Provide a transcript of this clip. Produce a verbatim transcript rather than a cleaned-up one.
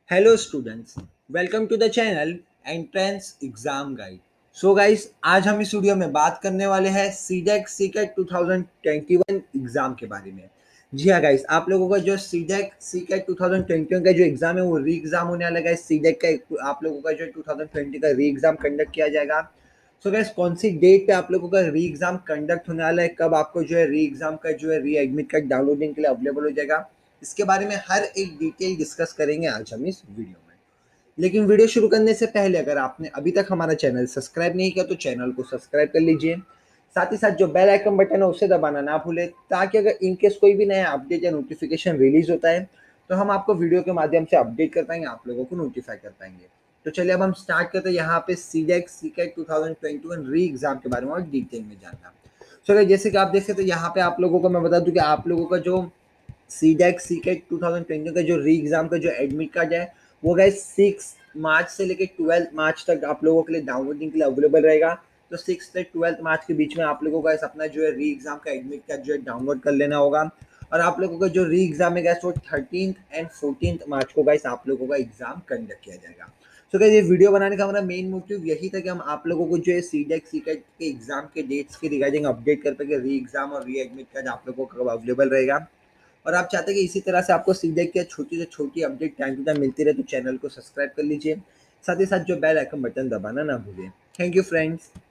Hello students, welcome to the channel entrance exam guide. So guys, आज हम इस video में बात करने वाले हैं सीडेक सीकेट दो हज़ार इक्कीस एग्जाम के बारे में। जी हाँ गाइस, आप लोगों का जो सीडेक सीकेट दो हज़ार इक्कीस का जो एग्जाम है वो री एग्जाम होने वाला है। सीडेक का आप लोगों का जो दो हज़ार बीस का री एग्जाम कंडक्ट किया जाएगा। सो गाइस, कौन सी डेट पे आप लोगों का री एग्जाम कंडक्ट होने वाला है, कब आपको जो है री एग्जाम का जो है री एडमिट कार्ड डाउनलोडिंग के लिए अवेलेबल हो जाएगा, इसके बारे में हर एक डिटेल डिस्कस करेंगे आज हम इस वीडियो में। लेकिन वीडियो शुरू करने से पहले अगर आपने अभी तक हमारा चैनल सब्सक्राइब नहीं किया तो चैनल को सब्सक्राइब कर लीजिए। साथ ही साथ जो बेल आइकन बटन है उसे दबाना ना भूले, ताकि अगर इनकेस कोई भी नया अपडेट या नोटिफिकेशन रिलीज होता है तो हम आपको वीडियो के माध्यम से अपडेट कर पाएंगे, आप लोगों को नोटिफाई कर पाएंगे। तो चलिए अब हम स्टार्ट करते हैं यहाँ पे सीडेक सीकेट दो हज़ार इक्कीस री एग्जाम के बारे में और डिटेल में जानना। सो so, जैसे कि आप देख सकते हैं यहाँ पे आप लोगों को मैं बता दूं कि आप लोगों का जो सीडेक सीकेट दो हज़ार इक्कीस का जो री एग्जाम का जो एडमिट कार्ड है वो गाइस सिक्स मार्च से लेकर ट्वेल्थ मार्च तक आप लोगों के लिए डाउनलोडिंग के लिए अवेलेबल रहेगा। तो सिक्स से ट्वेल्थ मार्च के बीच में आप लोगों का अपना जो है री एग्जाम का एडमिट कार्ड जो है डाउनलोड कर लेना होगा। और आप लोगों का जो री एग्जाम है गाइस वो थर्टीन एंड फोर्टीन मार्च को गाइस आप लोगों का एग्जाम कंडक्ट किया जाएगा। सो गाइस, ये वीडियो बनाने का हमारा मेन मोटिव यही था कि हम आप लोगों को जो है सीडेक सीकेट के एग्जाम के डेट्स के रिगार्डिंग अपडेट कर पाएंगे। री एग्जाम और री एडमिट कार्ड आप लोगों को कब अवेलेबल रहेगा, और आप चाहते हैं कि इसी तरह से आपको सीडेक की छोटी से छोटी अपडेट टाइम टू टाइम मिलती रहे तो चैनल को सब्सक्राइब कर लीजिए। साथ ही साथ जो बेल आइकन बटन दबाना ना भूलिए। Thank you friends.